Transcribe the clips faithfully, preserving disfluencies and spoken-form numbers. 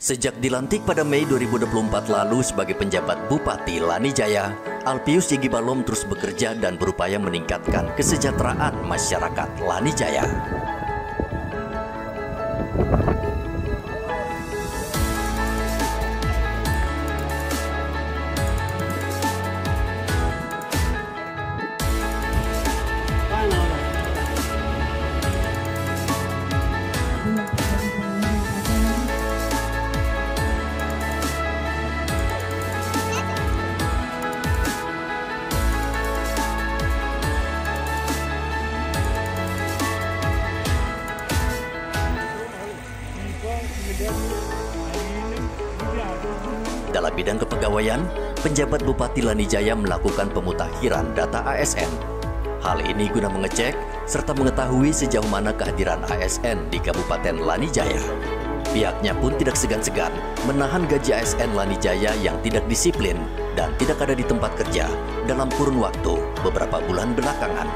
Sejak dilantik pada Mei dua ribu dua puluh empat lalu sebagai penjabat Bupati Lanijaya, Alpius Yigi Balom terus bekerja dan berupaya meningkatkan kesejahteraan masyarakat Lanijaya. Dalam bidang kepegawaian, penjabat Bupati Lanijaya melakukan pemutakhiran data A S N. Hal ini guna mengecek serta mengetahui sejauh mana kehadiran A S N di Kabupaten Lanijaya. Pihaknya pun tidak segan-segan menahan gaji A S N Lanijaya yang tidak disiplin dan tidak ada di tempat kerja dalam kurun waktu beberapa bulan belakangan.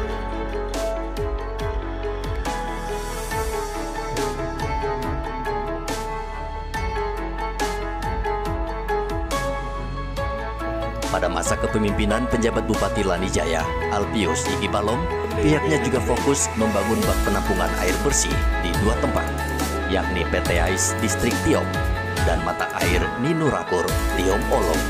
Pada masa kepemimpinan penjabat Bupati Lanijaya, Alpius Yigi Balom, pihaknya juga fokus membangun bak penampungan air bersih di dua tempat, yakni P T A I S Distrik Tiom dan mata air Ninurapur Tiom Olong.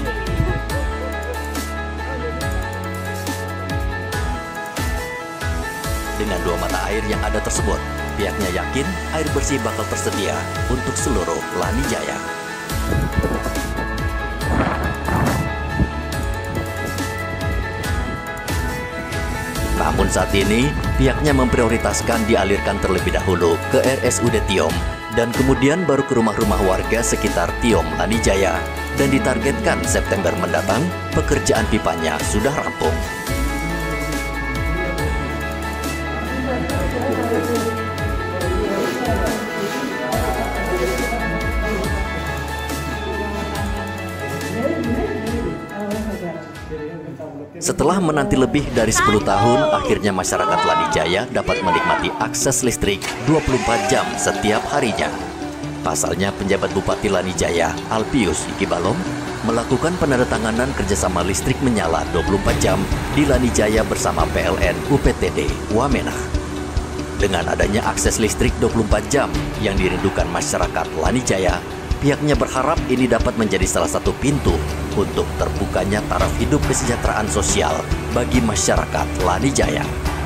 Dengan dua mata air yang ada tersebut, pihaknya yakin air bersih bakal tersedia untuk seluruh Lanijaya. Namun saat ini, pihaknya memprioritaskan dialirkan terlebih dahulu ke R S U D Tiom dan kemudian baru ke rumah-rumah warga sekitar Tiom Lanijaya, dan ditargetkan September mendatang pekerjaan pipanya sudah rampung. Setelah menanti lebih dari sepuluh tahun, akhirnya masyarakat Lanijaya dapat menikmati akses listrik dua puluh empat jam setiap harinya. Pasalnya, penjabat Bupati Lanijaya, Alpius Yigi Balom, melakukan penandatanganan kerjasama listrik menyala dua puluh empat jam di Lanijaya bersama P L N U P T D Wamena. Dengan adanya akses listrik dua puluh empat jam yang dirindukan masyarakat Lanijaya, pihaknya berharap ini dapat menjadi salah satu pintu untuk terbukanya taraf hidup kesejahteraan sosial bagi masyarakat Lanijaya.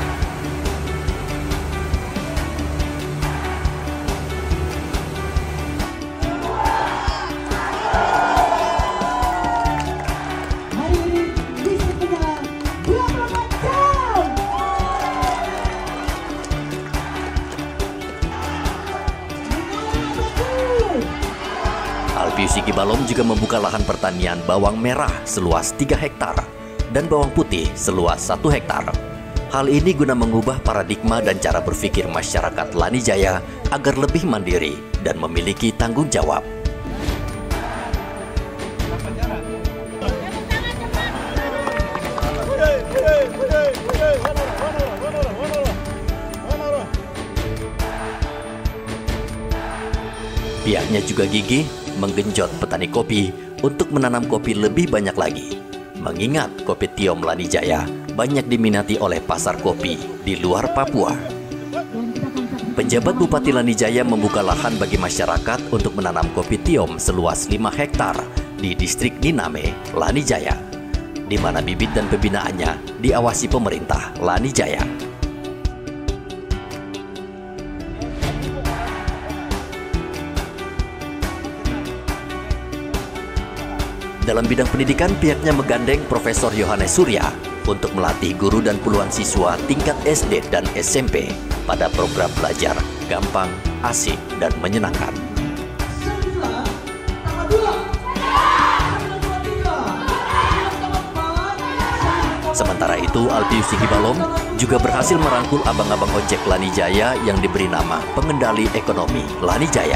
Alpius Yigi Balom juga membuka lahan pertanian bawang merah seluas tiga hektar dan bawang putih seluas satu hektar. Hal ini guna mengubah paradigma dan cara berpikir masyarakat Lanijaya agar lebih mandiri dan memiliki tanggung jawab. Pihaknya juga gigih menggenjot petani kopi untuk menanam kopi lebih banyak lagi. Mengingat kopi Tiom Lanijaya banyak diminati oleh pasar kopi di luar Papua. Penjabat Bupati Lanijaya membuka lahan bagi masyarakat untuk menanam kopi Tiom seluas lima hektar di distrik Niname, Lanijaya, di mana bibit dan pembinaannya diawasi pemerintah Lanijaya. Dalam bidang pendidikan, pihaknya menggandeng Profesor Yohanes Surya untuk melatih guru dan puluhan siswa tingkat S D dan S M P pada program belajar gampang, asik, dan menyenangkan. Sementara itu, Alpius Yigi Balom juga berhasil merangkul abang-abang ojek Lanijaya yang diberi nama Pengendali Ekonomi Lanijaya.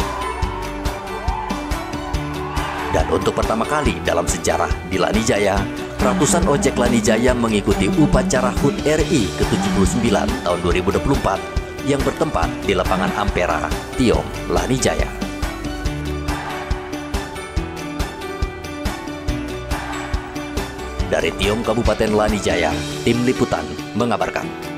Dan untuk pertama kali dalam sejarah di Lanijaya, ratusan ojek Lanijaya mengikuti upacara H U T R I ke tujuh puluh sembilan tahun dua ribu dua puluh empat yang bertempat di lapangan Ampera, Tiom, Lanijaya. Dari Tiom Kabupaten Lanijaya, Tim Liputan mengabarkan.